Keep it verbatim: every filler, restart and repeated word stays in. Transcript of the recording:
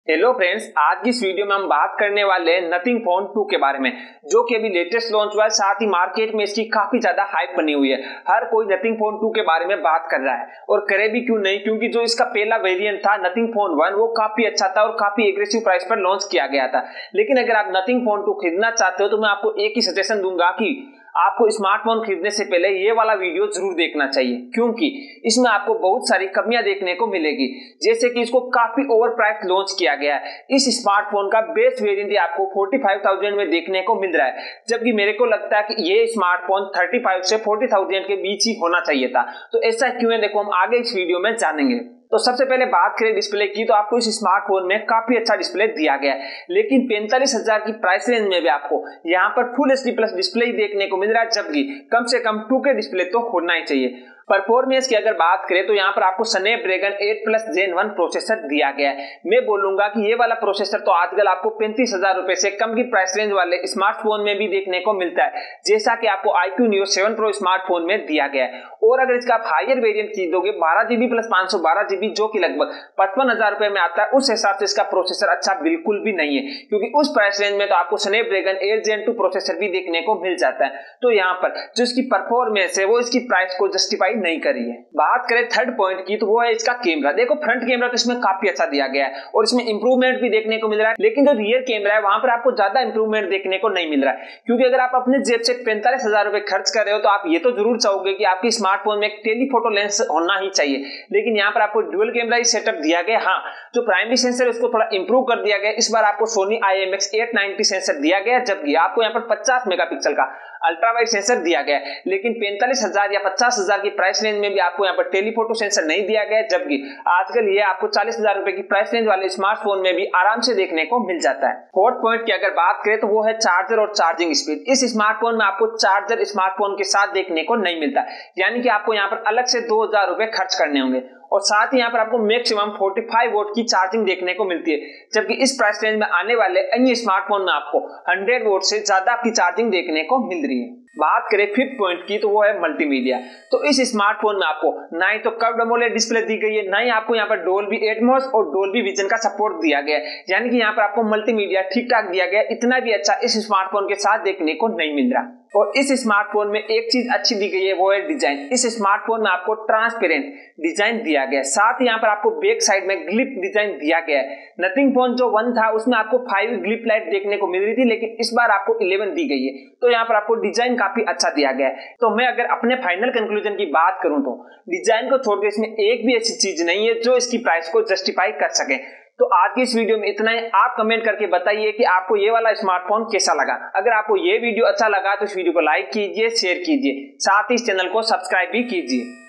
Hello friends, आज की इस वीडियो में हम बात करने वाले हैं नथिंग फोन टू के बारे में, जो कि अभी लेटेस्ट लॉन्च हुआ है। साथ ही मार्केट में इसकी काफी ज्यादा हाइप बनी हुई है। हर कोई नथिंग फोन टू के बारे में बात कर रहा है और करे भी क्यों नहीं, क्योंकि जो इसका पहला वेरिएंट था नथिंग फोन वन, वो काफी अच्छा था और काफी एग्रेसिव प्राइस पर लॉन्च किया गया था। लेकिन अगर आप नथिंग फोन टू खरीदना चाहते हो तो मैं आपको एक ही सजेशन दूंगा कि आपको स्मार्टफोन खरीदने से पहले ये वाला वीडियो जरूर देखना चाहिए, क्योंकि इसमें आपको बहुत सारी कमियां देखने को मिलेगी। जैसे कि इसको काफी ओवर प्राइस लॉन्च किया गया है। इस स्मार्टफोन का बेस्ट वेरिएंट आपको पैंतालीस हज़ार में देखने को मिल रहा है, जबकि मेरे को लगता है कि ये स्मार्टफोन पैंतीस से चालीस हज़ार के बीच ही होना चाहिए था। तो ऐसा क्यों है, देखो हम आगे इस वीडियो में जानेंगे। तो सबसे पहले बात करें डिस्प्ले की, तो आपको इस स्मार्टफोन में काफी अच्छा डिस्प्ले दिया गया है, लेकिन पैंतालीस हज़ार की प्राइस रेंज में भी आपको यहाँ पर फुल एचडी प्लस डिस्प्ले ही देखने को मिल रहा है, जबकि कम से कम टू के डिस्प्ले तो होना ही चाहिए। परफॉर्मेंस की अगर बात करें तो यहाँ पर आपको Snapdragon eight plus gen one processor दिया गया है। मैं बोलूंगा कि ये वाला प्रोसेसर तो आजकल आपको पैंतीस हजार रुपए से कम की प्राइस रेंज वाले स्मार्टफोन में भी देखने को मिलता है, जैसा कि आपको iQOO Neo seven pro smartphone में दिया गया है। और अगर इसका आप हायर वेरिएंट खरीदोगे बारह जीबी प्लस पांच सौ बारह जीबी, जो कि लगभग पचपन हजार रुपए में आता है, उस हिसाब से इसका प्रोसेसर अच्छा बिल्कुल भी नहीं है, क्योंकि उस प्राइस रेंज में तो आपको Snapdragon eight gen two processor भी देखने को मिल जाता है। तो यहाँ पर जो इसकी परफॉर्मेंस है वो इसकी प्राइस को जस्टिफाई नहीं करी है। बात करें थर्ड पॉइंट की, तो वो है इसका कैमरा। देखो फ्रंट कैमरा तो इसमें काफी अच्छा दिया गया है और इसमें इंप्रूवमेंट भी देखने को मिल रहा है, लेकिन जो रियर कैमरा है वहां पर आपको ज्यादा इंप्रूवमेंट देखने को नहीं मिल रहा है। क्योंकि अगर आप अपने जेब से पैंतालीस हजार रुपए खर्च कर रहे हो तो आप ये तो जरूर चाहोगे कि आपकी स्मार्टफोन में एक टेलीफोटो लेंस होना ही चाहिए, लेकिन यहाँ पर आपको ड्यूल कैमरा ही सेटअप दिया गया। हाँ, जो प्राइमरी सेंसर है उसको थोड़ा इंप्रूव कर दिया गया। इस बार आपको Sony I M X eight ninety sensor दिया गया, जबकि आपको यहाँ पर पचास मेगापिक्सल का अल्ट्रा वाइड सेंसर दिया गया है। लेकिन पैंतालीस हजार या पचास हजार की प्राइस रेंज में भी आपको यहाँ पर टेलीफोटो सेंसर नहीं दिया गया, जबकि आजकल ये आपको चालीस हजार रुपए की प्राइस रेंज वाले स्मार्टफोन में भी आराम से देखने को मिल जाता है। फोर्थ पॉइंट की अगर बात करें तो वो है चार्जर और चार्जिंग स्पीड। इस स्मार्टफोन में आपको चार्जर स्मार्टफोन के साथ देखने को नहीं मिलता, यानी कि आपको यहाँ पर अलग से दो हजार रुपए खर्च करने होंगे। और साथ ही यहाँ पर आपको मैक्सिमम पैंतालीस वोल्ट की चार्जिंग देखने को मिलती है, जबकि इस प्राइस रेंज में आने वाले अन्य स्मार्टफोन में आपको सौ वोल्ट से ज्यादा आपकी चार्जिंग देखने को मिल रही है। बात करें फिफ्थ पॉइंट की, तो वो है मल्टीमीडिया। तो इस स्मार्टफोन में आपको ना ही तो कर्व्ड एमोलेड डिस्प्ले दी गई है, ना ही आपको यहाँ पर डोल्बी एटमॉस और डोल्बी विजन का सपोर्ट दिया गया है, यानी कि यहाँ पर आपको मल्टीमीडिया ठीक ठाक दिया गया है। इतना भी अच्छा इस स्मार्टफोन के साथ देखने को नहीं मिल रहा। और इस स्मार्टफोन में एक चीज अच्छी दी गई है, वो है डिजाइन। इस स्मार्टफोन में आपको ट्रांसपेरेंट डिजाइन दिया गया है, साथ ही यहाँ पर आपको बैक साइड में ग्लिप डिजाइन दिया गया है। नथिंग फोन जो वन था उसमें आपको फाइव ग्लिप लाइट देखने को मिल रही थी, लेकिन इस बार आपको इलेवन दी गई है। तो यहाँ पर आपको डिजाइन काफी अच्छा दिया गया है। तो मैं अगर अपने फाइनल कंक्लूजन की बात करूं तो डिजाइन को छोड़कर इसमें एक भी ऐसी चीज नहीं है जो इसकी प्राइस को जस्टिफाई कर सके। तो आज की इस वीडियो में इतना ही। आप कमेंट करके बताइए कि आपको ये वाला स्मार्टफोन कैसा लगा। अगर आपको ये वीडियो अच्छा लगा तो इस वीडियो को लाइक कीजिए, शेयर कीजिए, साथ ही इस चैनल को सब्सक्राइब भी कीजिए।